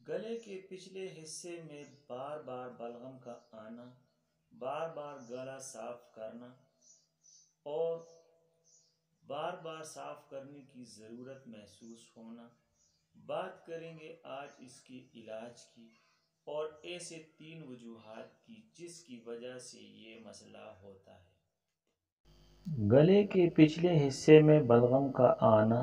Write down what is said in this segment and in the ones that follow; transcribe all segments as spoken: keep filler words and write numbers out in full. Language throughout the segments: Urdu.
گلے کے پچھلے حصے میں بار بار بلغم کا آنا، بار بار گلا صاف کرنا اور بار بار صاف کرنے کی ضرورت محسوس ہونا۔ بات کریں گے آج اس کے علاج کی اور ایسے تین وجوہات کی جس کی وجہ سے یہ مسئلہ ہوتا ہے۔ گلے کے پچھلے حصے میں بلغم کا آنا،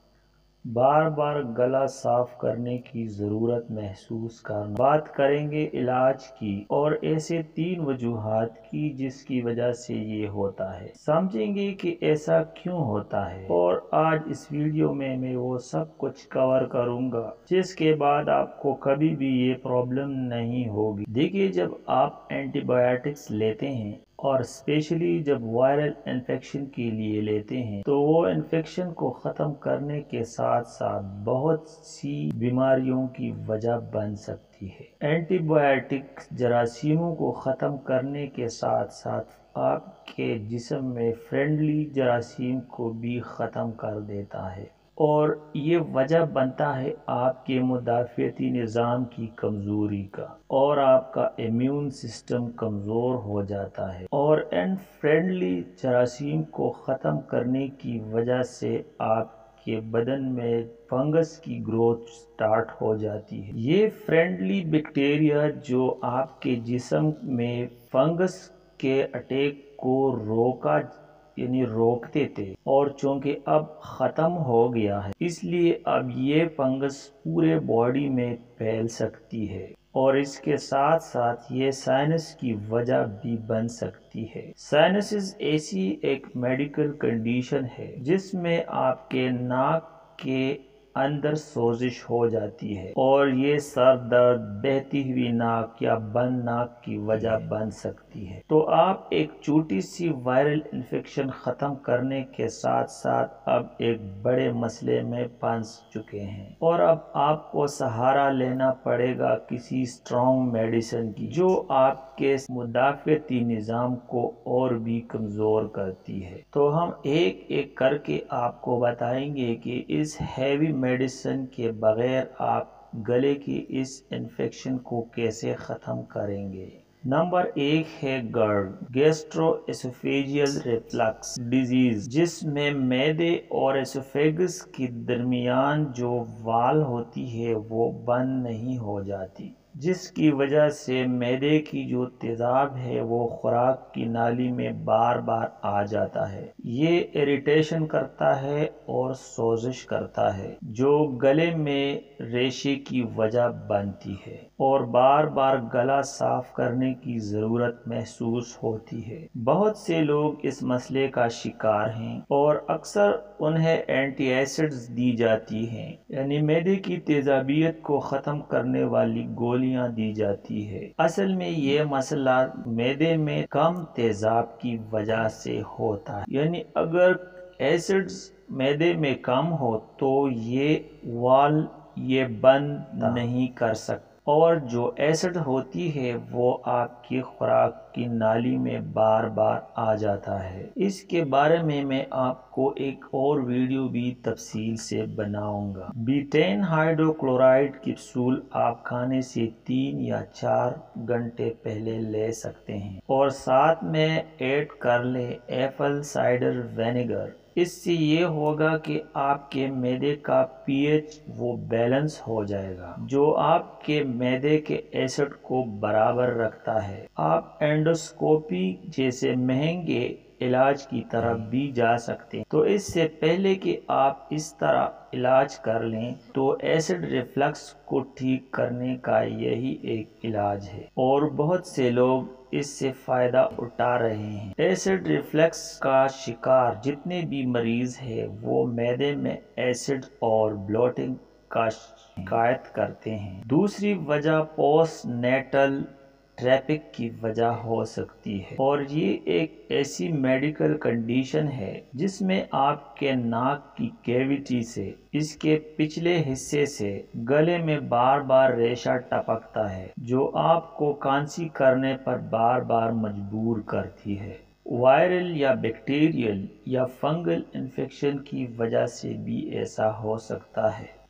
بار بار گلا صاف کرنے کی ضرورت محسوس کرنا۔ بات کریں گے علاج کی اور ایسے تین وجوہات کی جس کی وجہ سے یہ ہوتا ہے۔ سمجھیں گے کہ ایسا کیوں ہوتا ہے اور آج اس ویڈیو میں میں وہ سب کچھ کور کروں گا جس کے بعد آپ کو کبھی بھی یہ پرابلم نہیں ہوگی۔ دیکھیے، جب آپ اینٹی بایوٹکس لیتے ہیں اور اسپیشلی جب وائرل انفیکشن کے لیے لیتے ہیں تو وہ انفیکشن کو ختم کرنے کے ساتھ ساتھ بہت سی بیماریوں کی وجہ بن سکتی ہے۔ اینٹی بایوٹک جراثیموں کو ختم کرنے کے ساتھ ساتھ آپ کے جسم میں فرینڈلی جراثیم کو بھی ختم کر دیتا ہے اور یہ وجہ بنتا ہے آپ کے مدافعتی نظام کی کمزوری کا، اور آپ کا امیون سسٹم کمزور ہو جاتا ہے، اور ان فرینڈلی جراثیم کو ختم کرنے کی وجہ سے آپ کے بدن میں فنگس کی گروتھ سٹارٹ ہو جاتی ہے۔ یہ فرینڈلی بیکٹیریا جو آپ کے جسم میں فنگس کے اٹیک کو روکا یعنی روکتے تھے، اور چونکہ اب ختم ہو گیا ہے اس لیے اب یہ فنگس پورے باڈی میں پھیل سکتی ہے، اور اس کے ساتھ ساتھ یہ سائنس کی وجہ بھی بن سکتی ہے۔ سائنسز ایسی ایک میڈیکل کنڈیشن ہے جس میں آپ کے ناک کے اندر سوزش ہو جاتی ہے اور یہ سر درد، بہتی ہوئی ناک یا بند ناک کی وجہ بن سکتی ہے۔ تو آپ ایک چھوٹی سی وائرل انفیکشن ختم کرنے کے ساتھ ساتھ اب ایک بڑے مسئلے میں پھنس چکے ہیں، اور اب آپ کو سہارا لینا پڑے گا کسی اسٹرانگ میڈیسن کی جو آپ کے مدافعتی نظام کو اور بھی کمزور کرتی ہے۔ تو ہم ایک ایک کر کے آپ کو بتائیں گے کہ اس ہیوی میڈیسن کے بغیر آپ گلے کی اس انفیکشن کو کیسے ختم کریں گے۔ نمبر ایک ہے GERD, gastroesophageal reflux disease, جس میں معدے اور اسوفیگس کے درمیان جو وال ہوتی ہے وہ بند نہیں ہو جاتی، جس کی وجہ سے معدے کی جو تیزاب ہے وہ خوراک کی نالی میں بار بار آ جاتا ہے۔ یہ اریٹیشن کرتا ہے اور سوزش کرتا ہے جو گلے میں ریشے کی وجہ بنتی ہے اور بار بار گلا صاف کرنے کی ضرورت محسوس ہوتی ہے۔ بہت سے لوگ اس مسئلے کا شکار ہیں اور اکثر انہیں اینٹی ایسڈز دی جاتی ہیں، یعنی معدے کی تیزابیت کو ختم کرنے والی گولیاں دی جاتی ہے۔ اصل میں یہ مسئلہ معدے میں کم تیزاب کی وجہ سے ہوتا ہے، یعنی اگر ایسڈز معدے میں کم ہو تو یہ وال یہ بند نہیں کر سکتا، اور جو ایسڈ ہوتی ہے وہ آپ کی خوراک کی نالی میں بار بار آ جاتا ہے۔ اس کے بارے میں میں آپ کو ایک اور ویڈیو بھی تفصیل سے بناؤں گا۔ بیٹین ہائیڈرو کلورائڈ کیپسول آپ کھانے سے تین یا چار گھنٹے پہلے لے سکتے ہیں اور ساتھ میں ایڈ کر لیں ایپل سائڈر وینیگر۔ اس سے یہ ہوگا کہ آپ کے معدے کا پی ایچ وہ بیلنس ہو جائے گا جو آپ کے معدے کے ایسڈ کو برابر رکھتا ہے۔ آپ اینڈوسکوپی جیسے مہنگے علاج کی طرف بھی جا سکتے ہیں، تو اس سے پہلے کہ آپ اس طرح علاج کر لیں تو ایسڈ ریفلکس کو ٹھیک کرنے کا یہی ایک علاج ہے، اور بہت سے لوگ اس سے فائدہ اٹھا رہے ہیں۔ ایسڈ ریفلکس کا شکار جتنے بھی مریض ہیں وہ معدے میں ایسڈ اور بلوٹنگ کا شکایت کرتے ہیں۔ دوسری وجہ پوسٹ نیٹل ٹریپک کی وجہ ہو سکتی ہے، اور یہ ایک ایسی میڈیکل کنڈیشن ہے جس میں آپ کے ناک کی کیویٹی سے اس کے پچھلے حصے سے گلے میں بار بار ریشہ ٹپکتا ہے جو آپ کو کھانسی کرنے پر بار بار مجبور کرتی ہے۔ وائرل یا بیکٹیریل یا فنگل انفیکشن کی وجہ سے بھی ایسا ہو سکتا ہے۔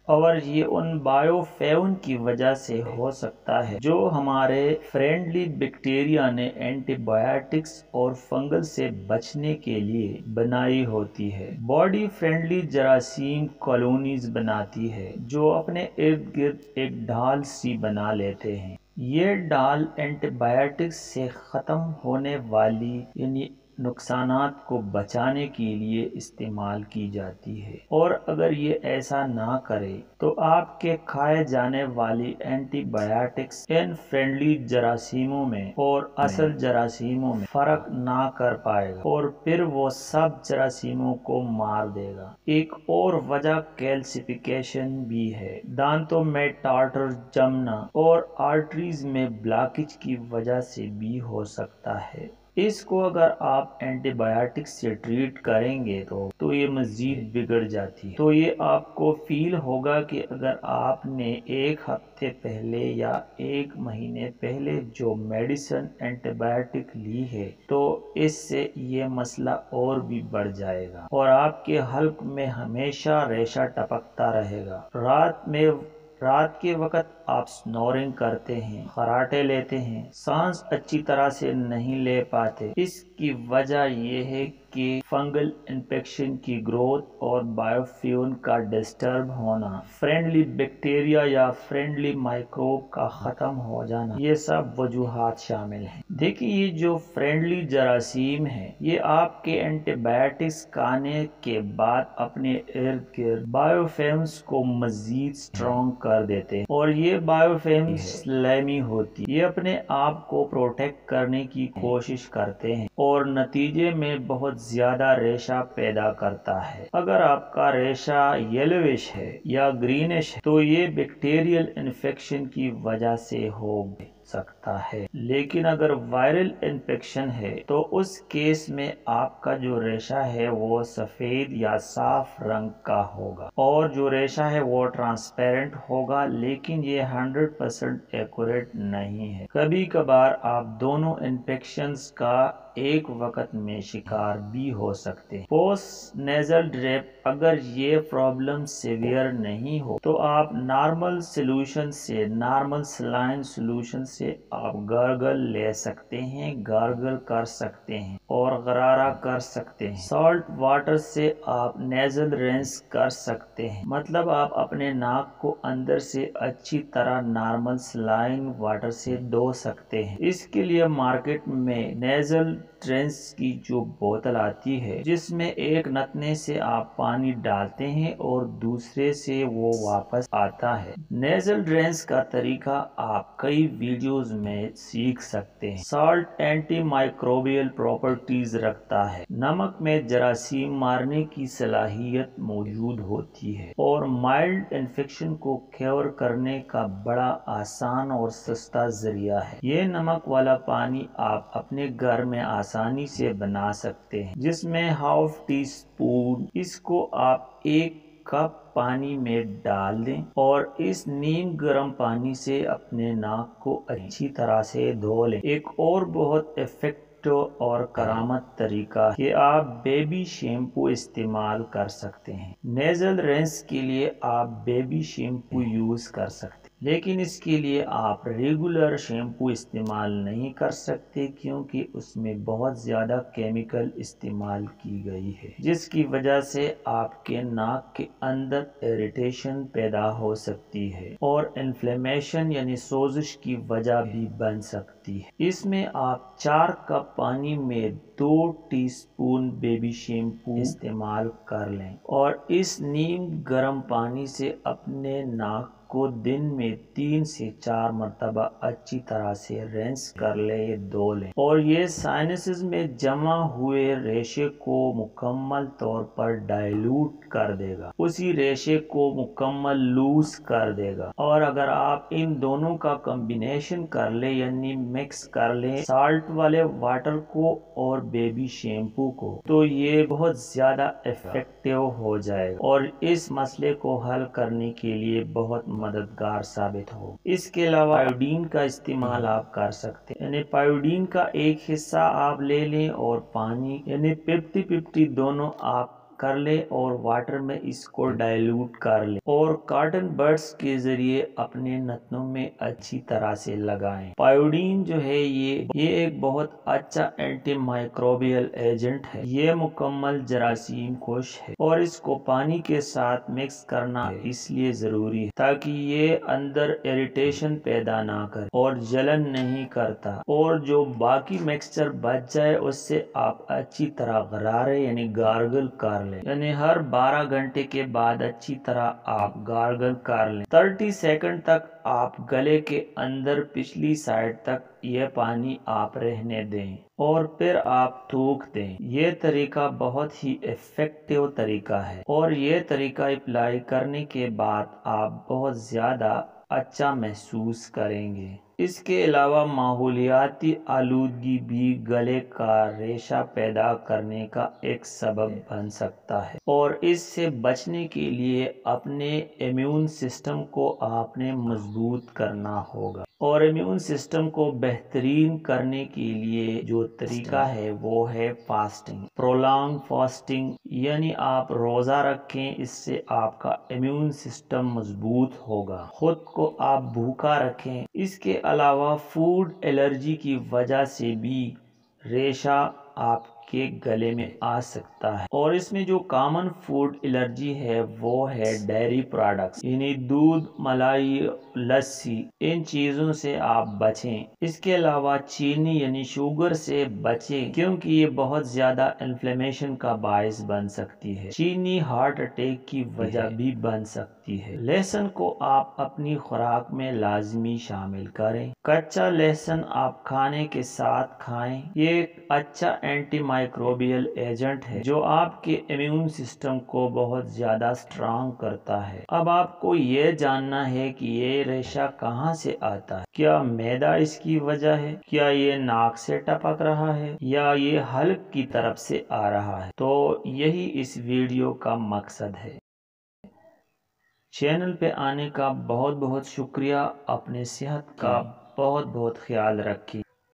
اور یہ ان بایو فیون کی وجہ سے ہو سکتا ہے جو ہمارے فرینڈلی بیکٹیریا نے اینٹی بایوٹکس اور فنگل سے بچنے کے لیے بنائی ہوتی ہے۔ باڈی فرینڈلی جراثیم کالونیز بناتی ہے جو اپنے ارد گرد ایک ڈھال سی بنا لیتے ہیں۔ یہ ڈھال اینٹی بایوٹکس سے ختم ہونے والی یعنی نقصانات کو بچانے کے لیے استعمال کی جاتی ہے، اور اگر یہ ایسا نہ کرے تو آپ کے کھائے جانے والی اینٹی بایوٹکس ان فرینڈلی جراثیموں میں اور اصل جراثیموں میں فرق نہ کر پائے گا اور پھر وہ سب جراثیموں کو مار دے گا۔ ایک اور وجہ کیلسیفیکیشن بھی ہے۔ دانتوں میں ٹارٹر جمنا اور آرٹریز میں بلاکیج کی وجہ سے بھی ہو سکتا ہے۔ اس کو اگر آپ اینٹی بایوٹک سے ٹریٹ کریں گے تو تو یہ مزید بگڑ جاتی ہے۔ تو یہ آپ کو فیل ہوگا کہ اگر آپ نے ایک ہفتے پہلے یا ایک مہینے پہلے جو میڈیسن اینٹی بایوٹک لی ہے تو اس سے یہ مسئلہ اور بھی بڑھ جائے گا اور آپ کے حلق میں ہمیشہ ریشہ ٹپکتا رہے گا۔ رات میں رات کے وقت آپ سنورنگ کرتے ہیں، خراٹے لیتے ہیں، سانس اچھی طرح سے نہیں لے پاتے۔ اس کی وجہ یہ ہے کہ فنگل انفیکشن کی گروتھ اور بایوفیون کا ڈسٹرب ہونا، فرینڈلی بیکٹیریا یا فرینڈلی مائکروب کا ختم ہو جانا، یہ سب وجوہات شامل ہیں۔ دیکھیں یہ جو فرینڈلی جراثیم ہیں یہ آپ کے اینٹی بایوٹکس کھانے کے بعد اپنے ارد گرد بایوفیمز کو مزید سٹرونگ کر دیتے ہیں، اور یہ بایوفیمز سلیمی ہوتی ہے، یہ اپنے آپ کو پروٹیکٹ کرنے کی کوشش کرتے ہیں اور نتیجے میں بہت زیادہ ریشہ پیدا کرتا ہے۔ اگر آپ کا ریشہ یلوش ہے یا گرینش ہے تو یہ بیکٹیریل انفیکشن کی وجہ سے ہو سکتا ہے، لیکن اگر وائرل انفیکشن ہے تو اس کیس میں آپ کا جو ریشہ ہے وہ سفید یا صاف رنگ کا ہوگا اور جو ریشہ ہے وہ ٹرانسپیرنٹ ہوگا، لیکن یہ ہنڈریڈ پرسینٹ ایکوریٹ نہیں ہے۔ کبھی کبھار آپ دونوں انفیکشنز کا ایک وقت میں شکار بھی ہو سکتے ہیں۔ پوسٹ نیزل ڈریپ اگر یہ پرابلم سیویئر نہیں ہو تو آپ نارمل سلوشن سے نارمل سلائن سلوشن سے آپ گارگل لے سکتے ہیں، گارگل کر سکتے ہیں اور غرارہ کر سکتے ہیں۔ سالٹ واٹر سے آپ نیزل رینس کر سکتے ہیں، مطلب آپ اپنے ناک کو اندر سے اچھی طرح نارمل سلائن واٹر سے دھو سکتے ہیں۔ اس کے لیے مارکیٹ میں نیزل رینس کی جو بوتل آتی ہے جس میں ایک نتنے سے آپ پانی ڈالتے ہیں اور دوسرے سے وہ واپس آتا ہے۔ نیزل رینس کا طریقہ آپ کئی ویڈیوز میں سیکھ سکتے ہیں۔ سالٹ اینٹی مائکروبیل پراپرٹیز رکھتا ہے، نمک میں جراثیم مارنے کی صلاحیت موجود ہوتی ہے اور مائلڈ انفیکشن کو کیور کرنے کا بڑا آسان اور سستا ذریعہ ہے۔ یہ نمک والا پانی آپ اپنے گھر میں آسانی سے بنا سکتے ہیں، جس میں ہاف ٹی اسپون، اس کو آپ ایک کپ پانی میں ڈال دیں اور اس نیم گرم پانی سے اپنے ناک کو اچھی طرح سے دھو لیں۔ ایک اور بہت افیکٹو اور کرامت طریقہ کہ آپ بیبی شیمپو استعمال کر سکتے ہیں۔ نیزل رینس کے لیے آپ بیبی شیمپو یوز کر سکتے ہیں، لیکن اس کے لیے آپ ریگولر شیمپو استعمال نہیں کر سکتے کیونکہ اس میں بہت زیادہ کیمیکل استعمال کی گئی ہے، جس کی وجہ سے آپ کے ناک کے اندر ایریٹیشن پیدا ہو سکتی ہے اور انفلیمیشن یعنی سوزش کی وجہ بھی بن سکتی ہے۔ اس میں آپ چار کپ پانی میں دو ٹی سپون بیبی شیمپو استعمال کر لیں اور اس نیم گرم پانی سے اپنے ناک کو دن میں تین سے چار مرتبہ اچھی طرح سے رینس کر لے دھو لیں اور یہ سائنسز میں جمع ہوئے ریشے کو مکمل طور پر ڈائلوٹ کر دے گا، اسی ریشے کو مکمل لوز کر دے گا۔ اور اگر آپ ان دونوں کا کمبینیشن کر لیں یعنی مکس کر لیں سالٹ والے واٹر کو اور بیبی شیمپو کو تو یہ بہت زیادہ افیکٹو ہو جائے گا اور اس مسئلے کو حل کرنے کے لیے بہت مددگار ثابت ہو۔ اس کے علاوہ آیوڈین کا استعمال آپ کر سکتے ہیں، یعنی آیوڈین کا ایک حصہ آپ لے لیں اور پانی یعنی ففٹی ففٹی دونوں آپ کر لے اور واٹر میں اس کو ڈائلیوٹ کر لے اور کاٹن برڈز کے ذریعے اپنے نتنوں میں اچھی طرح سے لگائیں۔ پائیوڈین جو ہے یہ یہ ایک بہت اچھا اینٹی مائکروبیل ایجنٹ ہے۔ یہ مکمل جراثیم کش ہے اور اس کو پانی کے ساتھ مکس کرنا اس لیے ضروری ہے تاکہ یہ اندر ایریٹیشن پیدا نہ کرے اور جلن نہیں کرتا، اور جو باقی مکسچر بچ جائے اس سے آپ اچھی طرح غرارے یعنی گارگل کر لیں، یعنی ہر بارہ گھنٹے کے بعد اچھی طرح آپ گارگل کر لیں۔ تیس سیکنڈ تک آپ گلے کے اندر پچھلی سائڈ تک یہ پانی آپ رہنے دیں اور پھر آپ تھوک دیں۔ یہ طریقہ بہت ہی ایفیکٹو طریقہ ہے اور یہ طریقہ اپلائی کرنے کے بعد آپ بہت زیادہ اچھا محسوس کریں گے۔ اس کے علاوہ ماحولیاتی آلودگی بھی گلے کا ریشہ پیدا کرنے کا ایک سبب بن سکتا ہے، اور اس سے بچنے کے لیے اپنے امیون سسٹم کو آپ نے مضبوط کرنا ہوگا، اور امیون سسٹم کو بہترین کرنے کے لیے جو طریقہ ہے وہ ہے فاسٹنگ، پرولانگ فاسٹنگ، یعنی آپ روزہ رکھیں، اس سے آپ کا امیون سسٹم مضبوط ہوگا۔ خود کو آپ بھوکا رکھیں۔ اس کے علاوہ فوڈ الرجی کی وجہ سے بھی ریشہ آپ کے گلے میں آ سکتا ہے، اور اس میں جو کامن فوڈ الرجی ہے وہ ہے ڈیری پروڈکٹس، یعنی دودھ، ملائی، لسی، ان چیزوں سے آپ بچیں۔ اس کے علاوہ چینی یعنی شوگر سے بچیں کیونکہ یہ بہت زیادہ انفلیمیشن کا باعث بن سکتی ہے۔ چینی ہارٹ اٹیک کی وجہ بھی بن سکتی ہے۔ لہسن کو آپ اپنی خوراک میں لازمی شامل کریں۔ کچا لہسن آپ کھانے کے ساتھ کھائیں۔ یہ ایک اچھا اینٹی مائکروبیل ایجنٹ ہے جو آپ کے امیون سسٹم کو بہت زیادہ سٹرانگ کرتا ہے۔ اب آپ کو یہ جاننا ہے کہ یہ ریشہ کہاں سے آتا ہے۔ کیا معدہ اس کی وجہ ہے؟ کیا یہ ناک سے ٹپک رہا ہے یا یہ حلق کی طرف سے آ رہا ہے؟ تو یہی اس ویڈیو کا مقصد ہے۔ چینل پہ آنے کا بہت بہت شکریہ۔ اپنے صحت کا بہت بہت خیال رکھیے۔